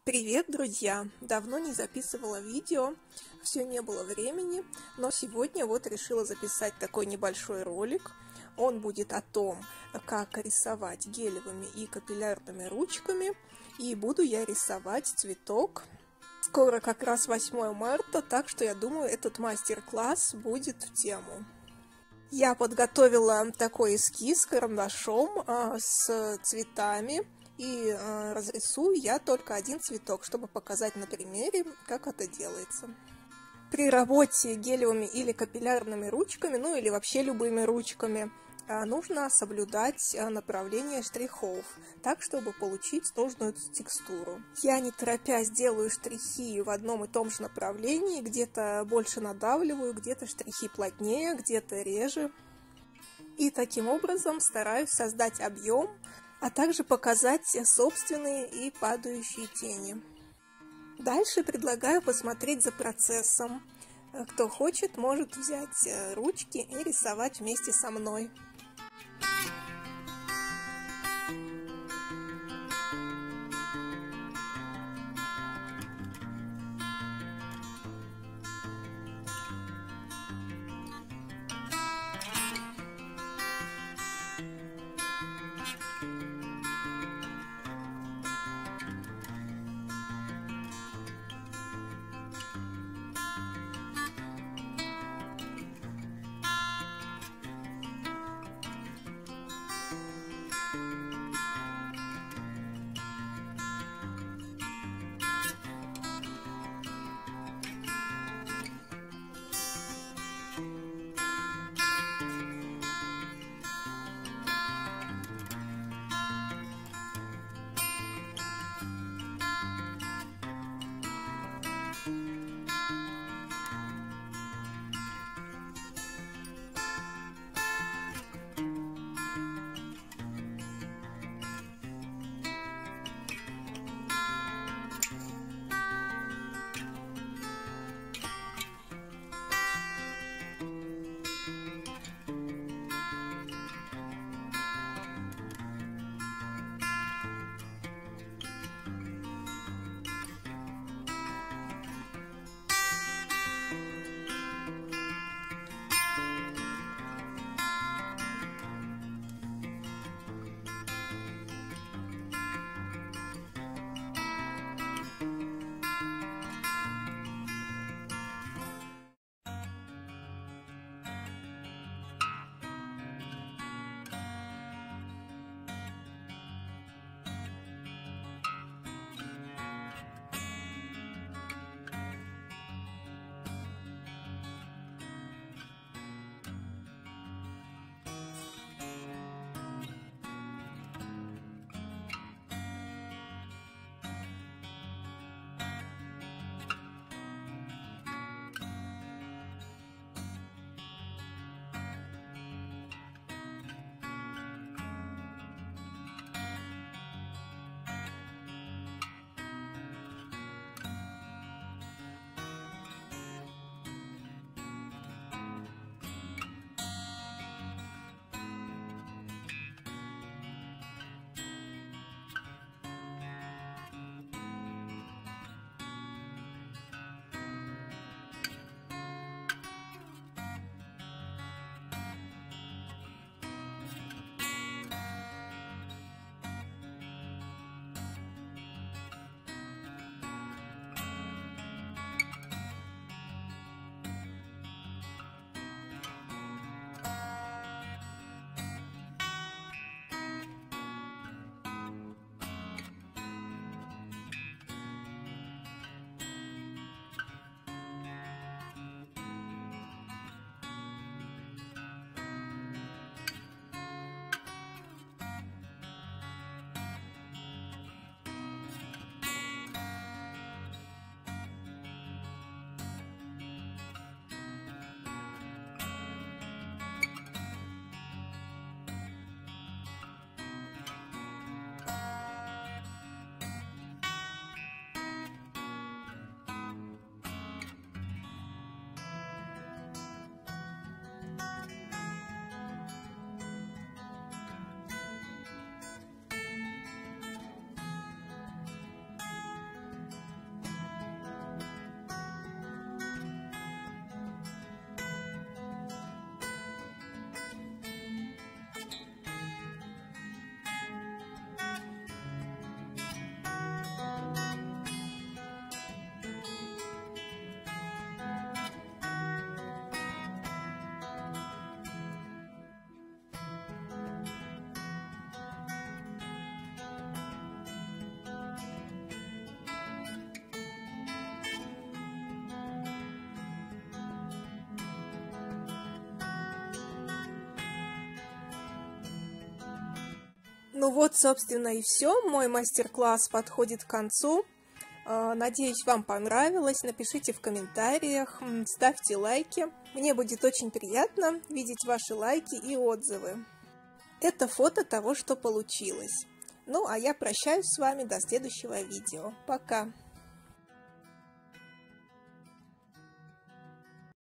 Привет, друзья! Давно не записывала видео, все не было времени, но сегодня вот решила записать такой небольшой ролик. Он будет о том, как рисовать гелевыми и капиллярными ручками, и буду я рисовать цветок. Скоро как раз 8 марта, так что я думаю, этот мастер-класс будет в тему. Я подготовила такой эскиз карандашом с цветами. И разрисую я только один цветок, чтобы показать на примере, как это делается. При работе гелевыми или капиллярными ручками, ну или вообще любыми ручками, нужно соблюдать направление штрихов, так, чтобы получить нужную текстуру. Я не торопясь делаю штрихи в одном и том же направлении, где-то больше надавливаю, где-то штрихи плотнее, где-то реже. И таким образом стараюсь создать объем, а также показать собственные и падающие тени. Дальше предлагаю посмотреть за процессом. Кто хочет, может взять ручки и рисовать вместе со мной. Ну вот, собственно, и все. Мой мастер-класс подходит к концу. Надеюсь, вам понравилось. Напишите в комментариях, ставьте лайки. Мне будет очень приятно видеть ваши лайки и отзывы. Это фото того, что получилось. Ну, а я прощаюсь с вами до следующего видео. Пока!